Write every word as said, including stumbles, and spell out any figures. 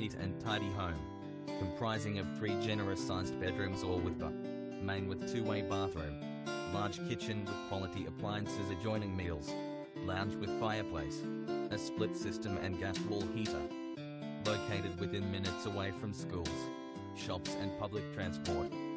neat and tidy home, comprising of three generous-sized bedrooms, all with the main with two-way bathroom, large kitchen with quality appliances adjoining meals, lounge with fireplace, a split system and gas wall heater. Located within minutes away from schools, shops and public transport.